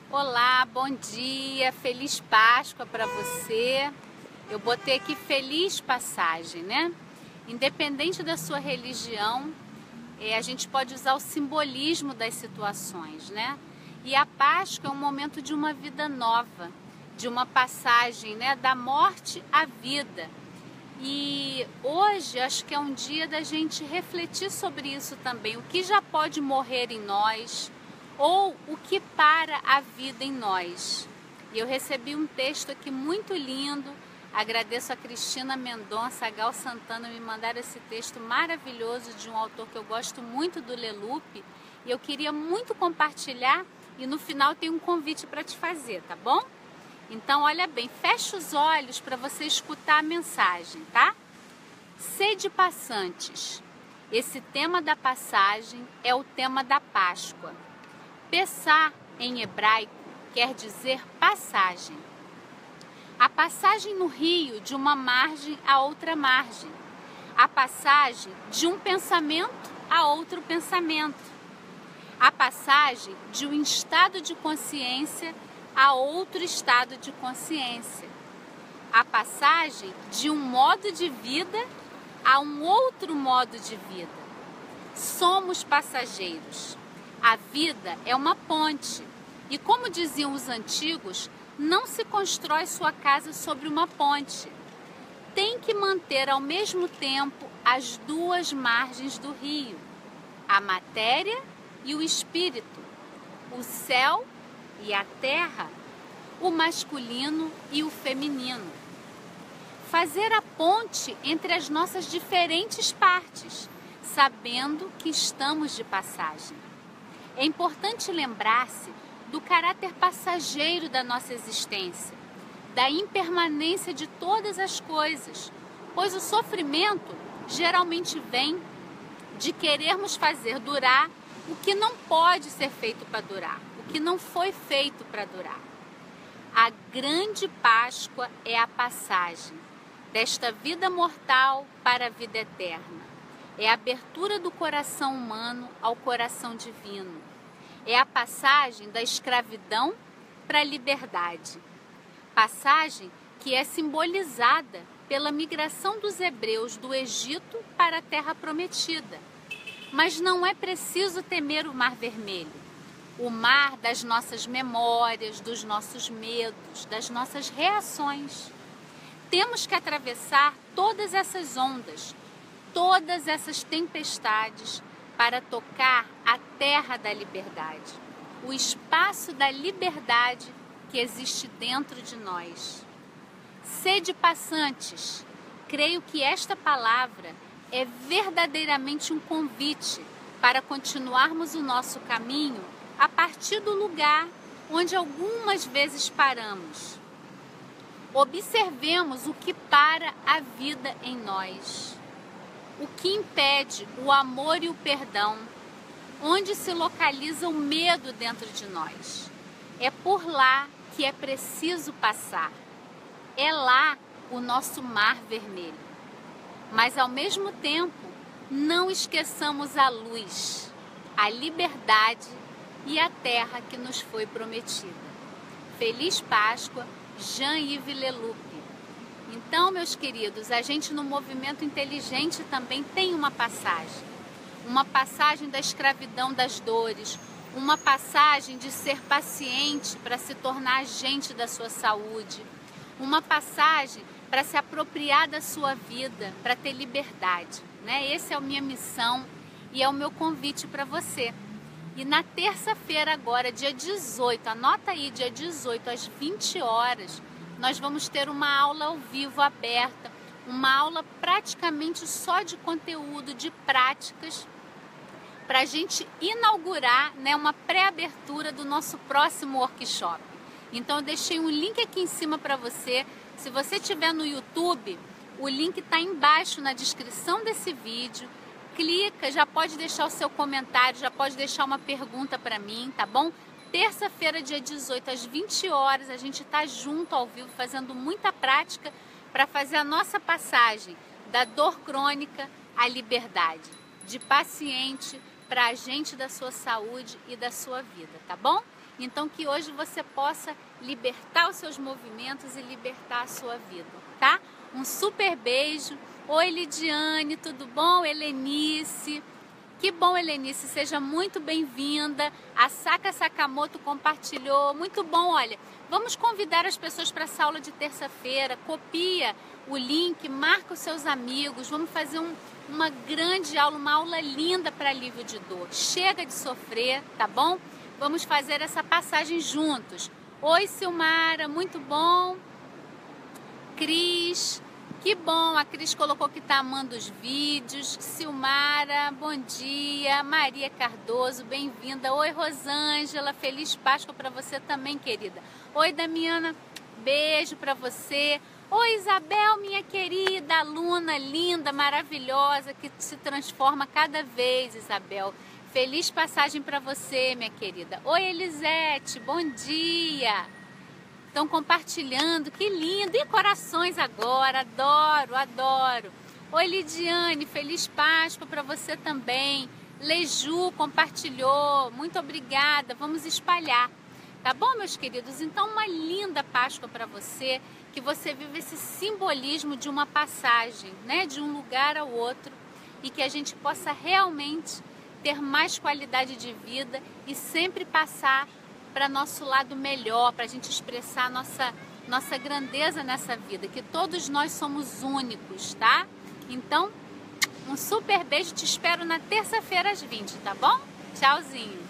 Olá, bom dia, feliz Páscoa para você. Eu botei aqui feliz passagem, né? Independente da sua religião, a gente pode usar o simbolismo das situações, né? E a Páscoa é um momento de uma vida nova, de uma passagem, né, da morte à vida. E hoje acho que é um dia da gente refletir sobre isso também, o que já pode morrer em nós ou o que para a vida em nós. E eu recebi um texto aqui muito lindo, agradeço a Cristina Mendonça, a Gal Santana me mandaram esse texto maravilhoso de um autor que eu gosto muito, do Leloup, e eu queria muito compartilhar e no final tem um convite para te fazer, tá bom? Então, olha bem, fecha os olhos para você escutar a mensagem, tá? Sede passantes. Esse tema da passagem é o tema da Páscoa. Pessah, em hebraico, quer dizer passagem. A passagem no rio de uma margem a outra margem. A passagem de um pensamento a outro pensamento. A passagem de um estado de consciência a outro estado de consciência. A passagem de um modo de vida a um outro modo de vida. Somos passageiros. A vida é uma ponte. E como diziam os antigos, não se constrói sua casa sobre uma ponte. Tem que manter ao mesmo tempo as duas margens do rio. A matéria e o espírito. O céu e a terra, o masculino e o feminino. Fazer a ponte entre as nossas diferentes partes, sabendo que estamos de passagem. É importante lembrar-se do caráter passageiro da nossa existência, da impermanência de todas as coisas, pois o sofrimento geralmente vem de querermos fazer durar o que não pode ser feito para durar, o que não foi feito para durar. A grande Páscoa é a passagem desta vida mortal para a vida eterna. É a abertura do coração humano ao coração divino. É a passagem da escravidão para a liberdade. Passagem que é simbolizada pela migração dos hebreus do Egito para a Terra Prometida. Mas não é preciso temer o Mar Vermelho, o mar das nossas memórias, dos nossos medos, das nossas reações. Temos que atravessar todas essas ondas, todas essas tempestades para tocar a terra da liberdade, o espaço da liberdade que existe dentro de nós. Sede passantes, creio que esta palavra é verdadeiramente um convite para continuarmos o nosso caminho a partir do lugar onde algumas vezes paramos. Observemos o que para a vida em nós, o que impede o amor e o perdão, onde se localiza o medo dentro de nós. É por lá que é preciso passar. É lá o nosso mar vermelho. Mas ao mesmo tempo, não esqueçamos a luz, a liberdade e a terra que nos foi prometida. Feliz Páscoa, Jean-Yves Leloup. Então, meus queridos, a gente no Movimento Inteligente também tem uma passagem da escravidão das dores, uma passagem de ser paciente para se tornar agente da sua saúde, uma passagem para se apropriar da sua vida, para ter liberdade, né? Essa é a minha missão e é o meu convite para você. E na terça-feira agora, dia 18, anota aí, dia 18 às 20 horas, nós vamos ter uma aula ao vivo aberta, uma aula praticamente só de conteúdo, de práticas, para a gente inaugurar, né, uma pré-abertura do nosso próximo workshop. Então eu deixei um link aqui em cima para você. Se você estiver no YouTube, o link está embaixo na descrição desse vídeo. Clica, já pode deixar o seu comentário, já pode deixar uma pergunta para mim, tá bom? Terça-feira, dia 18, às 20 horas, a gente está junto ao vivo, fazendo muita prática para fazer a nossa passagem da dor crônica à liberdade, de paciente para agente da sua saúde e da sua vida, tá bom? Então que hoje você possa libertar os seus movimentos e libertar a sua vida, tá? Um super beijo. Oi, Lidiane, tudo bom? Helenice. Que bom, Helenice, seja muito bem-vinda. A Saka Sakamoto compartilhou, muito bom. Olha, vamos convidar as pessoas para essa aula de terça-feira. Copia o link, marca os seus amigos. Vamos fazer uma grande aula, uma aula linda para alívio de dor. Chega de sofrer, tá bom? Vamos fazer essa passagem juntos. Oi, Silmara, muito bom. Cris, que bom, a Cris colocou que tá amando os vídeos. Silmara, bom dia. Maria Cardoso, bem-vinda. Oi, Rosângela, feliz Páscoa para você também, querida. Oi, Damiana, beijo para você. Oi, Isabel, minha querida, aluna linda, maravilhosa, que se transforma cada vez, Isabel. Feliz passagem para você, minha querida. Oi, Elisete, bom dia. Estão compartilhando, que lindo. E corações agora, adoro, adoro. Oi, Lidiane, feliz Páscoa para você também. Leju compartilhou, muito obrigada. Vamos espalhar, tá bom, meus queridos? Então, uma linda Páscoa para você, que você viva esse simbolismo de uma passagem, né, de um lugar ao outro, e que a gente possa realmente ter mais qualidade de vida e sempre passar para nosso lado melhor, para a gente expressar nossa grandeza nessa vida, que todos nós somos únicos, tá? Então, um super beijo, te espero na terça-feira às 20, tá bom? Tchauzinho!